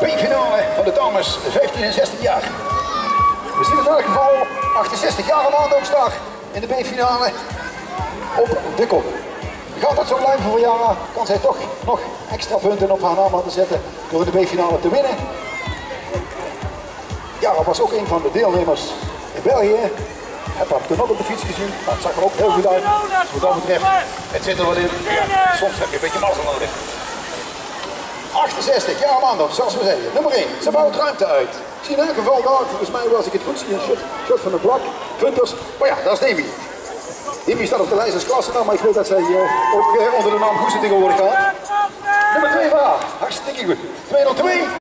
B-finale van de dames 15 en 16 jaar. We zien in elk geval 68 jaar maandagdag in de B-finale op de kop. Gaat dat zo blijven voor jaren, kan zij toch nog extra punten op haar naam te zetten door in de B-finale te winnen. Jara was ook een van de deelnemers in België. Ik heb haar toen ook op de fiets gezien, maar het zag er ook heel goed uit. Dus wat dat betreft, het zit er wel in. Ja, soms heb je een beetje mazzel nodig. 68, Jara Maandorf, zoals we zeggen. Nummer 1, ze bouwt ruimte uit. Ik zie in elk geval daar, volgens mij als ik het goed zie, een shot van de blak. Punters. Maar ja, dat is Demi. Demi staat op de lijst als klassenaam, maar ik weet dat zij ook onder de naam Goesen tegenwoordig gaat. Nummer 2 van haar, hartstikke goed. 202.